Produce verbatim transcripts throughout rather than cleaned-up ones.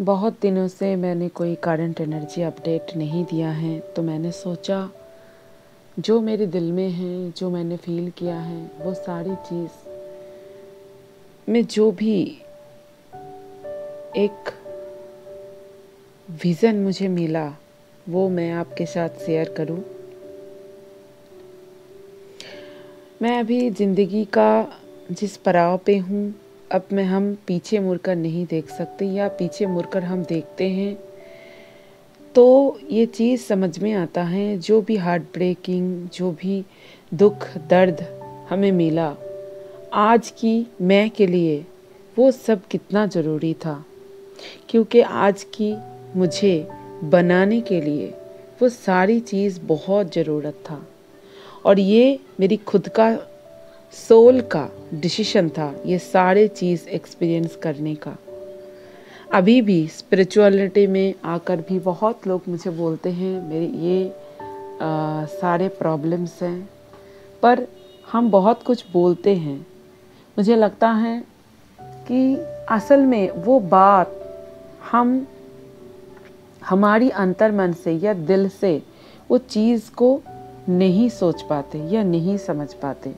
बहुत दिनों से मैंने कोई करंट एनर्जी अपडेट नहीं दिया है, तो मैंने सोचा जो मेरे दिल में है, जो मैंने फील किया है, वो सारी चीज़ में जो भी एक विज़न मुझे मिला वो मैं आपके साथ शेयर करूं। मैं अभी ज़िंदगी का जिस पड़ाव पे हूँ, अब मैं हम पीछे मुड़कर नहीं देख सकते, या पीछे मुड़कर हम देखते हैं तो ये चीज़ समझ में आता है, जो भी हार्ट ब्रेकिंग, जो भी दुख दर्द हमें मिला आज की मैं के लिए, वो सब कितना ज़रूरी था। क्योंकि आज की मुझे बनाने के लिए वो सारी चीज़ बहुत ज़रूरत था, और ये मेरी खुद का सोल का डिसीजन था, ये सारे चीज़ एक्सपीरियंस करने का। अभी भी स्पिरिचुअलिटी में आकर भी बहुत लोग मुझे बोलते हैं मेरे ये आ, सारे प्रॉब्लम्स हैं, पर हम बहुत कुछ बोलते हैं। मुझे लगता है कि असल में वो बात हम हमारी अंतर्मन से या दिल से वो चीज़ को नहीं सोच पाते या नहीं समझ पाते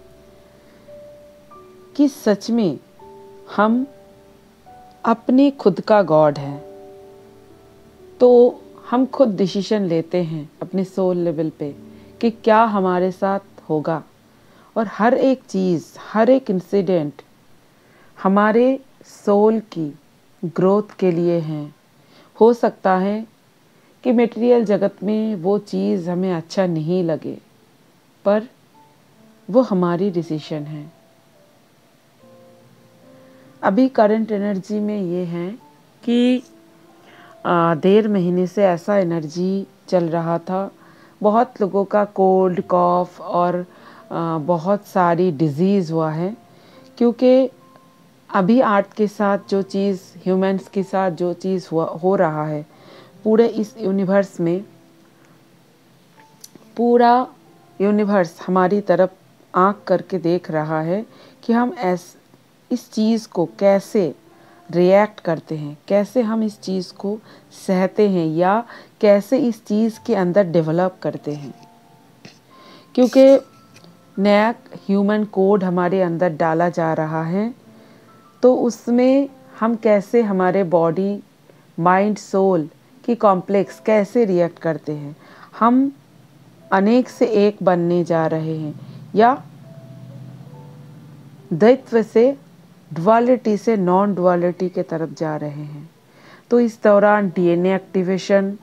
कि सच में हम अपने खुद का गॉड है। तो हम खुद डिसीजन लेते हैं अपने सोल लेवल पे कि क्या हमारे साथ होगा, और हर एक चीज़, हर एक इंसिडेंट हमारे सोल की ग्रोथ के लिए है। हो सकता है कि मटेरियल जगत में वो चीज़ हमें अच्छा नहीं लगे, पर वो हमारी डिसीजन है। अभी करंट एनर्जी में ये है कि डेढ़ महीने से ऐसा एनर्जी चल रहा था। बहुत लोगों का कोल्ड कॉफ और आ, बहुत सारी डिजीज़ हुआ है, क्योंकि अभी आर्ट के साथ जो चीज़, ह्यूमंस के साथ जो चीज़ हुआ हो रहा है, पूरे इस यूनिवर्स में, पूरा यूनिवर्स हमारी तरफ आँख करके देख रहा है कि हम ऐस इस चीज़ को कैसे रिएक्ट करते हैं, कैसे हम इस चीज़ को सहते हैं, या कैसे इस चीज़ के अंदर डेवलप करते हैं। क्योंकि नया ह्यूमन कोड हमारे अंदर डाला जा रहा है, तो उसमें हम कैसे हमारे बॉडी माइंड सोल की कॉम्प्लेक्स कैसे रिएक्ट करते हैं। हम अनेक से एक बनने जा रहे हैं, या द्वैत्व से ड्युअलिटी से नॉन ड्युअलिटी के तरफ जा रहे हैं। तो इस दौरान डीएनए एक्टिवेशन,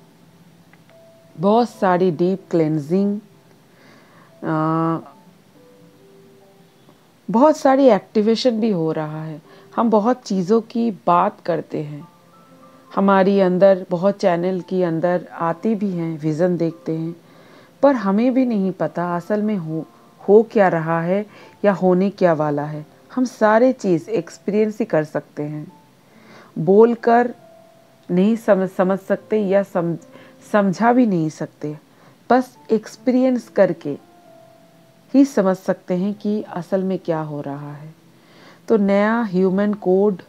बहुत सारी डीप क्लेंजिंग, बहुत सारी एक्टिवेशन भी हो रहा है। हम बहुत चीज़ों की बात करते हैं, हमारी अंदर बहुत चैनल की अंदर आती भी हैं, विज़न देखते हैं, पर हमें भी नहीं पता असल में हो हो क्या रहा है या होने क्या वाला है। हम सारे चीज़ एक्सपीरियंस ही कर सकते हैं, बोलकर नहीं समझ समझ सकते या समझ समझा भी नहीं सकते, बस एक्सपीरियंस करके ही समझ सकते हैं कि असल में क्या हो रहा है। तो नया ह्यूमन कोड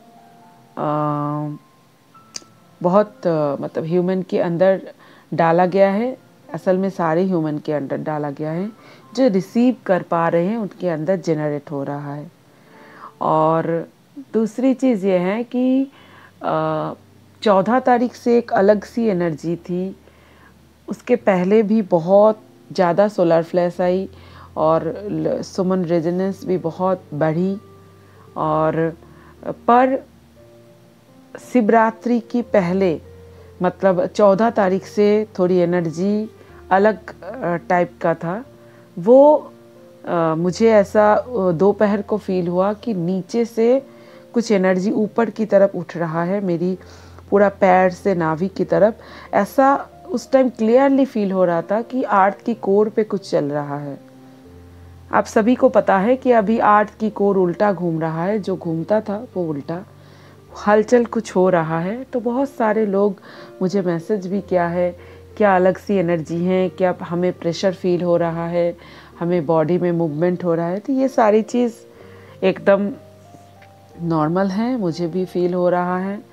बहुत आ, मतलब ह्यूमन के अंदर डाला गया है, असल में सारे ह्यूमन के अंदर डाला गया है। जो रिसीव कर पा रहे हैं उनके अंदर जनरेट हो रहा है। और दूसरी चीज़ ये है कि चौदह तारीख से एक अलग सी एनर्जी थी। उसके पहले भी बहुत ज़्यादा सोलर फ्लैश आई, और सुमन रेजोनेंस भी बहुत बढ़ी। और पर शिवरात्रि की पहले, मतलब चौदह तारीख से थोड़ी एनर्जी अलग टाइप का था। वो आ, मुझे ऐसा दोपहर को फील हुआ कि नीचे से कुछ एनर्जी ऊपर की तरफ उठ रहा है, मेरी पूरा पैर से नाभि की तरफ। ऐसा उस टाइम क्लियरली फील हो रहा था कि आर्थ की कोर पे कुछ चल रहा है। आप सभी को पता है कि अभी आर्थ की कोर उल्टा घूम रहा है, जो घूमता था वो उल्टा, हलचल कुछ हो रहा है। तो बहुत सारे लोग मुझे मैसेज भी किया है, क्या अलग सी एनर्जी है, क्या हमें प्रेशर फील हो रहा है, हमें बॉडी में मूवमेंट हो रहा है। तो ये सारी चीज़ एकदम नॉर्मल है, मुझे भी फील हो रहा है।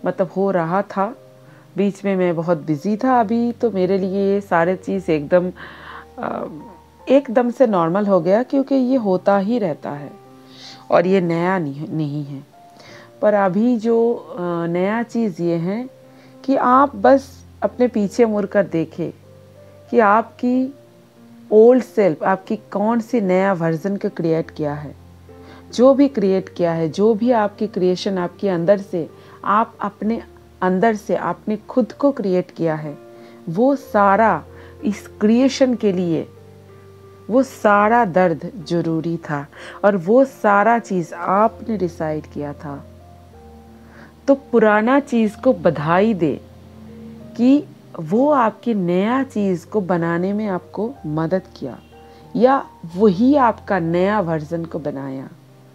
मतलब हो रहा था। बीच में मैं बहुत बिज़ी था। अभी तो मेरे लिए ये सारे चीज़ एकदम एकदम से नॉर्मल हो गया, क्योंकि ये होता ही रहता है और ये नया नहीं नहीं है। पर अभी जो नया चीज़ ये है कि आप बस अपने पीछे मुड़ कर देखें कि आपकी ओल्ड सेल्फ, आपकी कौन सी नया वर्जन का क्रिएट किया है। जो भी क्रिएट किया है, जो भी आपकी क्रिएशन आपके अंदर से, आप अपने अंदर से आपने खुद को क्रिएट किया है, वो सारा इस क्रिएशन के लिए वो सारा दर्द जरूरी था और वो सारा चीज़ आपने डिसाइड किया था। तो पुराना चीज़ को बधाई दे कि वो आपकी नया चीज़ को बनाने में आपको मदद किया, या वही आपका नया वर्जन को बनाया।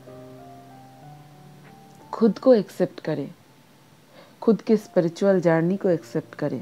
खुद को एक्सेप्ट करें, खुद के स्पिरिचुअल जर्नी को एक्सेप्ट करें।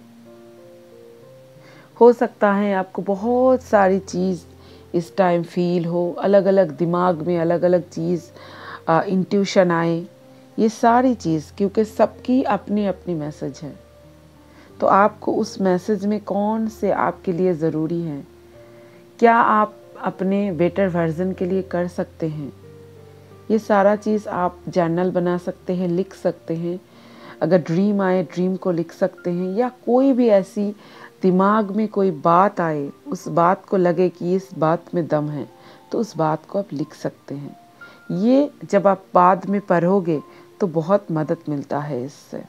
हो सकता है आपको बहुत सारी चीज़ इस टाइम फील हो, अलग अलग दिमाग में अलग अलग चीज़ इंट्यूशन आए, ये सारी चीज़, क्योंकि सबकी अपनी अपनी मैसेज है। तो आपको उस मैसेज में कौन से आपके लिए ज़रूरी है, क्या आप अपने बेटर वर्जन के लिए कर सकते हैं, ये सारा चीज़ आप जर्नल बना सकते हैं, लिख सकते हैं। अगर ड्रीम आए, ड्रीम को लिख सकते हैं, या कोई भी ऐसी दिमाग में कोई बात आए, उस बात को लगे कि इस बात में दम है, तो उस बात को आप लिख सकते हैं। ये जब आप बाद में पढ़ोगे तो बहुत मदद मिलता है इससे।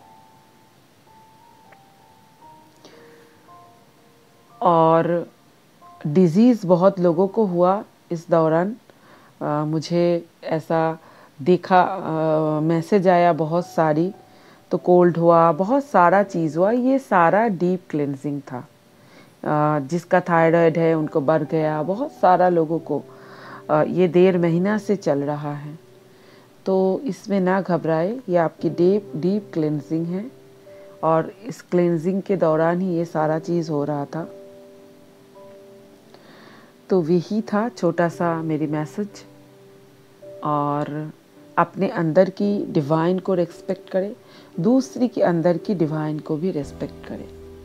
और डिजीज़ बहुत लोगों को हुआ इस दौरान। आ, मुझे ऐसा देखा, मैसेज आया बहुत सारी, तो कोल्ड हुआ, बहुत सारा चीज़ हुआ। ये सारा डीप क्लेंजिंग था। आ, जिसका थायराइड है उनको बढ़ गया, बहुत सारा लोगों को आ, ये डेढ़ महीना से चल रहा है। तो इसमें ना घबराए, ये आपकी डीप डीप क्लेंजिंग है और इस क्लेंजिंग के दौरान ही ये सारा चीज़ हो रहा था। तो वही था छोटा सा मेरी मैसेज। और अपने अंदर की डिवाइन को रिस्पेक्ट करें, दूसरी के अंदर की डिवाइन को भी रिस्पेक्ट करें।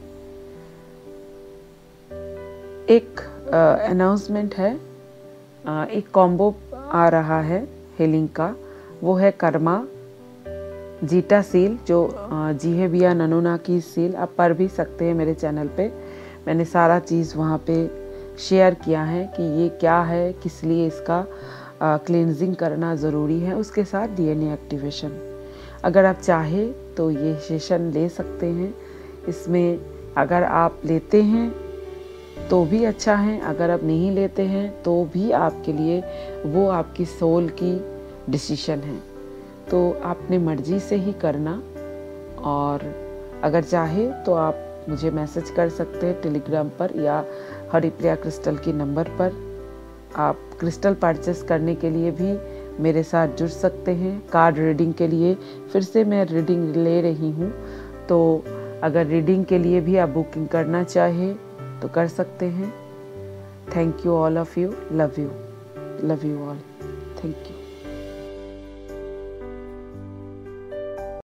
एक अनाउंसमेंट है, आ, एक कॉम्बो आ रहा है हीलिंग का, वो है कर्मा जीटा सील, जो जीहेबिया ननोना की सील। आप पढ़ भी सकते हैं मेरे चैनल पे, मैंने सारा चीज़ वहाँ पे शेयर किया है कि ये क्या है, किस लिए इसका क्लींजिंग करना ज़रूरी है, उसके साथ डीएनए एक्टिवेशन। अगर आप चाहें तो ये सेशन ले सकते हैं। इसमें अगर आप लेते हैं तो भी अच्छा है, अगर आप नहीं लेते हैं तो भी आपके लिए वो आपकी सोल की डिसीजन है। तो आपने मर्जी से ही करना। और अगर चाहे तो आप मुझे मैसेज कर सकते हैं टेलीग्राम पर या हरिप्रिया क्रिस्टल की नंबर पर। आप क्रिस्टल परचेस करने के लिए भी मेरे साथ जुड़ सकते हैं। कार्ड रीडिंग के लिए फिर से मैं रीडिंग ले रही हूँ, तो अगर रीडिंग के लिए भी आप बुकिंग करना चाहें तो कर सकते हैं। Thank you all of you, love you, love you all, thank you.